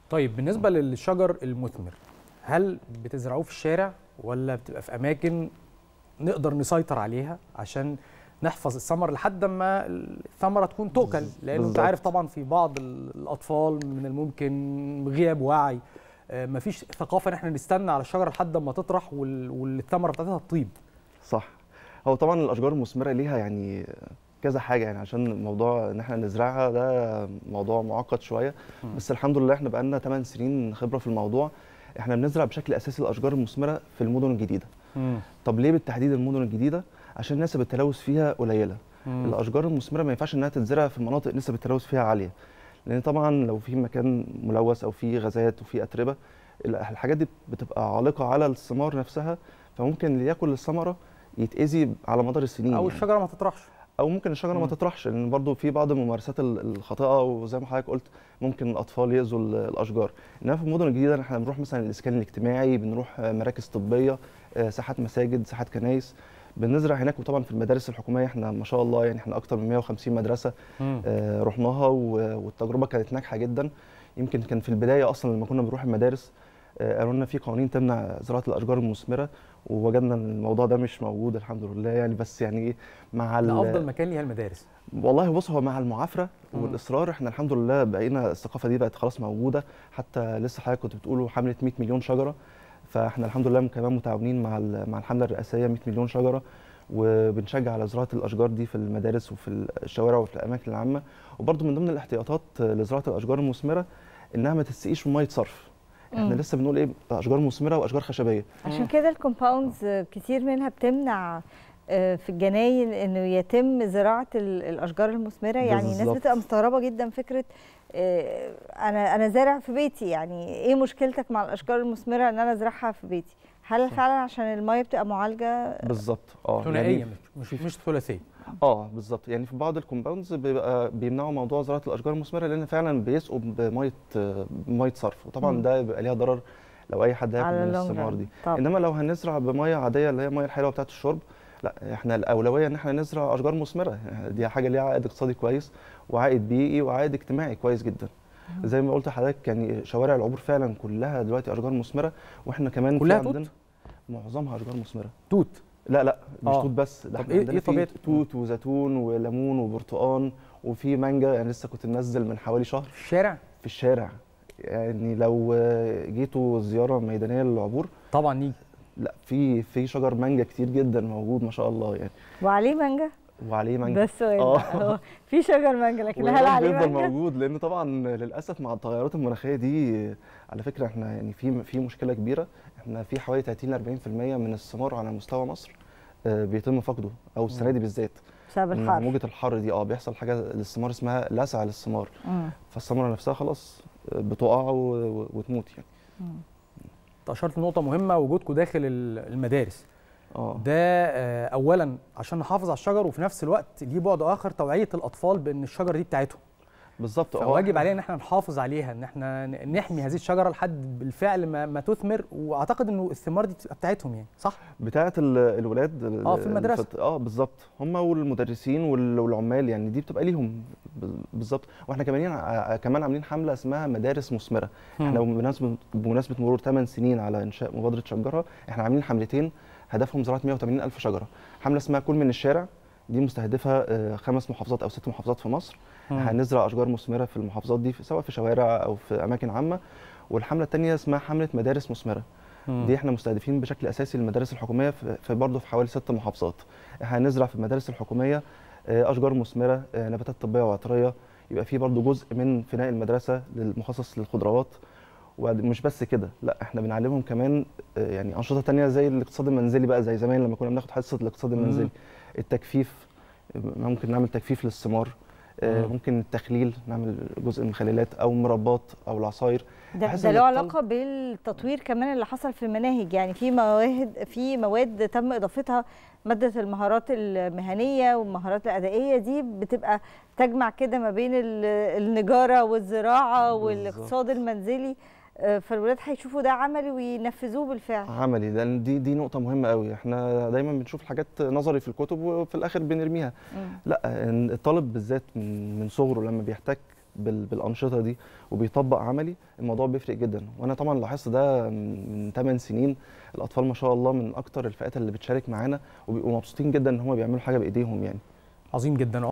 طيب بالنسبه للشجر المثمر، هل بتزرعوه في الشارع ولا بتبقى في اماكن نقدر نسيطر عليها عشان نحفظ الثمر لحد ما الثمره تكون تؤكل؟ لانه انت عارف طبعا في بعض الاطفال من الممكن غياب وعي، مفيش ثقافه ان احنا نستنى على الشجره لحد ما تطرح والثمره بتاعتها تطيب. صح. هو طبعا الاشجار المثمره ليها يعني كذا حاجه، يعني عشان موضوع ان احنا نزرعها ده موضوع معقد شويه، بس الحمد لله احنا بقالنا 8 سنين خبره في الموضوع. احنا بنزرع بشكل اساسي الاشجار المثمره في المدن الجديده. طب ليه بالتحديد المدن الجديده؟ عشان نسب التلوث فيها قليله. الاشجار المثمره ما ينفعش انها تتزرع في مناطق نسب التلوث فيها عاليه، لان طبعا لو في مكان ملوث او في غازات وفي اتربه، الحاجات دي بتبقى عالقه على الثمار نفسها، فممكن اللي ياكل الثمره يتاذي على مدار السنين، او الشجره ما تطرحش، او ممكن الشجره ما تطرحش، لان برضو في بعض الممارسات الخاطئه، وزي ما حضرتك قلت ممكن الاطفال ياذوا الاشجار. انما في المدن الجديده احنا بنروح مثلا الاسكان الاجتماعي، بنروح مراكز طبيه، ساحات مساجد، ساحات كنايس، بنزرع هناك. وطبعا في المدارس الحكوميه احنا ما شاء الله يعني احنا اكتر من 150 مدرسه رحناها، والتجربه كانت ناجحه جدا. يمكن كان في البدايه اصلا لما كنا بنروح المدارس قالوا لنا في قوانين تمنع زراعه الاشجار المثمره، ووجدنا ان الموضوع ده مش موجود الحمد لله يعني. بس يعني ايه، مع افضل مكان ليها المدارس. والله بص، هو مع المعافره والاصرار احنا الحمد لله بقينا الثقافه دي بقت خلاص موجوده. حتى لسه حضرتك كنت بتقولوا حمله 100 مليون شجره، فاحنا الحمد لله كمان متعاونين مع الحمله الرئاسيه 100 مليون شجره، وبنشجع على زراعه الاشجار دي في المدارس وفي الشوارع وفي الاماكن العامه. وبرده من ضمن الاحتياطات لزراعه الاشجار المثمره انها ما تسقيش في ميه صرف. احنا لسه بنقول ايه، اشجار مثمره واشجار خشبيه. عشان كده الكومباوندز كتير منها بتمنع في الجناين انه يتم زراعه الاشجار المثمره. يعني الناس بتبقى مستغربه جدا فكره انا زارع في بيتي، يعني ايه مشكلتك مع الاشجار المثمره ان انا ازرعها في بيتي؟ هل فعلا عشان الميه بتبقى معالجه؟ بالظبط. ثنائيه يعني مش ثلاثيه. بالظبط. يعني في بعض الكومباوندز بيبقى بيمنعوا موضوع زراعه الاشجار المثمره لان فعلا بيسقوا بميه صرف، وطبعا ده بيبقى ليها ضرر لو اي حد هياكل من الثمار دي. انما لو هنزرع بميه عاديه اللي هي الميه الحلوه بتاعه الشرب، لا احنا الاولويه ان احنا نزرع اشجار مثمره. دي حاجه ليها عائد اقتصادي كويس وعائد بيئي وعائد اجتماعي كويس جدا. زي ما قلت لحضرتك يعني شوارع العبور فعلا كلها دلوقتي اشجار مثمره، واحنا كمان كلها في عندنا معظمها اشجار مثمره. توت؟ لا مش توت بس، ده احنا عندنا في توت وزيتون وليمون وبرتقان وفي مانجا. يعني لسه كنت منزل من حوالي شهر في الشارع. في الشارع، يعني لو جيتوا زياره ميدانيه للعبور طبعا نيجي. لا في شجر مانجا كتير جدا موجود ما شاء الله يعني. وعليه مانجا؟ وعليه مانجا. ده السؤال. هو في شجر مانجا لكن هل عليه مانجا؟ بيفضل موجود، لان طبعا للاسف مع التغيرات المناخيه دي على فكره احنا يعني في مشكله كبيره. احنا في حوالي 30 ل 40% من الثمار على مستوى مصر بيتم فقده، او السنه دي بالذات بسبب الحر. موجه الحر دي بيحصل حاجه للثمار اسمها لسع للثمار، فالثمره نفسها خلاص بتقع وتموت يعني. انت اشرت لنقطه مهمه، وجودكم داخل المدارس. ده اولا عشان نحافظ على الشجر، وفي نفس الوقت ليه بعد اخر توعيه الاطفال بان الشجر دي بتاعتهم. بالظبط. واجب علينا ان احنا نحافظ عليها، ان احنا نحمي هذه الشجره لحد بالفعل ما تثمر. واعتقد انه الثمار دي بتبقى بتاعتهم يعني، صح؟ بتاعه الولاد في المدرسه. بالظبط، هم والمدرسين والعمال، يعني دي بتبقى ليهم بالظبط. واحنا كمان عاملين حمله اسمها مدارس مثمره. احنا بمناسبه مرور 8 سنين على انشاء مبادره شجرها، احنا عاملين حملتين هدفهم زراعه 180,000 شجره. حمله اسمها كل من الشارع، دي مستهدفه 5 محافظات او 6 محافظات في مصر. هنزرع اشجار مثمره في المحافظات دي، سواء في شوارع او في اماكن عامه. والحمله الثانيه اسمها حمله مدارس مثمره، دي احنا مستهدفين بشكل اساسي المدارس الحكوميه في برضه في حوالي 6 محافظات. هنزرع في المدارس الحكوميه اشجار مثمره، نباتات طبيه وعطريه، يبقى في برضه جزء من فناء المدرسه المخصص للخضروات. ومش بس كده، لا احنا بنعلمهم كمان يعني انشطه ثانيه زي الاقتصاد المنزلي بقى، زي زمان لما كنا بناخد حصه الاقتصاد المنزلي. التجفيف، ممكن نعمل تجفيف للثمار، ممكن التخليل، نعمل جزء من المخللات او مربات او العصاير. ده له علاقه بالتطوير كمان اللي حصل في المناهج. يعني في مواد تم اضافتها، ماده المهارات المهنيه والمهارات الادائيه، دي بتبقى تجمع كده ما بين النجاره والزراعه والاقتصاد المنزلي. فالولاد هيشوفوا ده عملي وينفذوه بالفعل. عملي، لان دي نقطه مهمه قوي. احنا دايما بنشوف حاجات نظري في الكتب وفي الاخر بنرميها. لا، الطالب بالذات من صغره لما بيحتك بالانشطه دي وبيطبق عملي، الموضوع بيفرق جدا. وانا طبعا لاحظت ده من 8 سنين، الاطفال ما شاء الله من اكتر الفئات اللي بتشارك معانا وبيبقوا مبسوطين جدا ان هم بيعملوا حاجه بايديهم يعني. عظيم جدا.